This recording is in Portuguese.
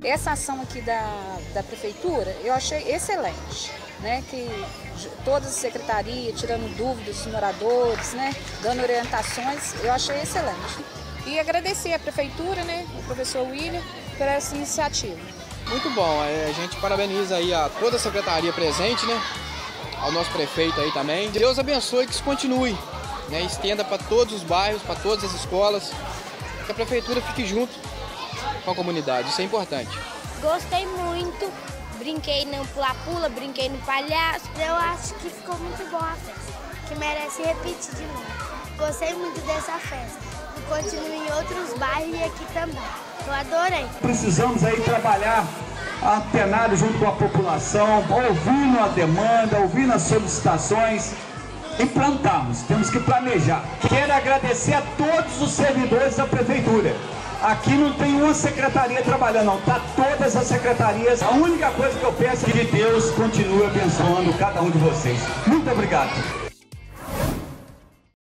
essa ação aqui da prefeitura, eu achei excelente, né? Que todas as secretarias, tirando dúvidas dos moradores, né? Dando orientações, eu achei excelente. E agradecer à prefeitura, né? O professor William, por essa iniciativa. Muito bom, a gente parabeniza aí a toda a secretaria presente, né? Ao nosso prefeito aí também. Deus abençoe que isso continue, né? Estenda para todos os bairros, para todas as escolas, que a prefeitura fique junto com a comunidade, isso é importante. Gostei muito, brinquei no pula-pula, brinquei no palhaço. Eu acho que ficou muito boa a festa, que merece repetir de novo. Gostei muito dessa festa e continuo em outros bairros e aqui também. Eu adorei. Precisamos aí trabalhar antenado junto com a população, ouvindo a demanda, ouvindo as solicitações e plantarmos. Temos que planejar. Quero agradecer a todos os servidores da prefeitura. Aqui não tem uma secretaria trabalhando, não. Tá todas as secretarias. A única coisa que eu peço é que Deus continue abençoando cada um de vocês. Muito obrigado.